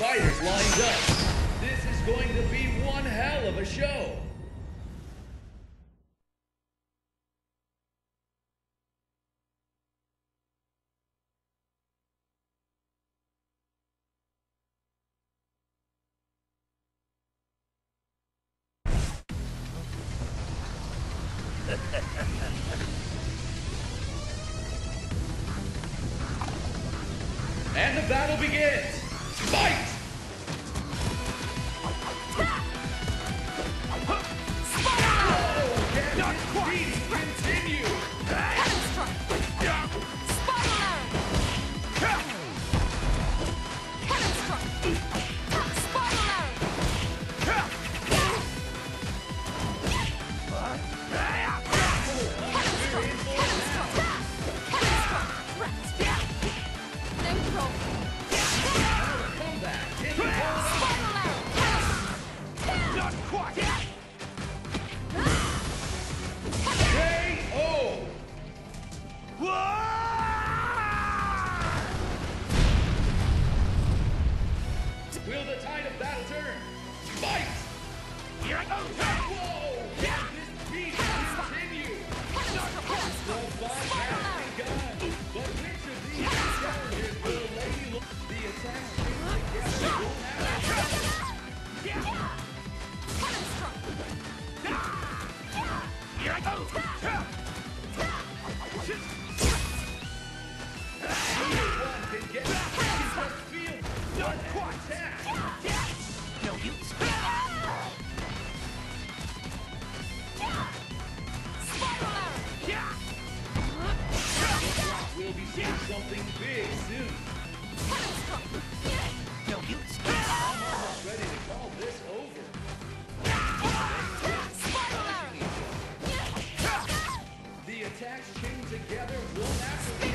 fighters lined up. This is going to be one hell of a show. And the battle begins. Fight! Will the tide of battle turn? Fight! Here I go! Whoa! Can this beat continue? The fight has begun, but which of these challenges will Lady look? The attacks change together will have Here I go! Neither one can get back. Just feel not quite. No use. We'll be seeing something big soon. No use. I'm almost ready to call this over. The attacks chained together will have to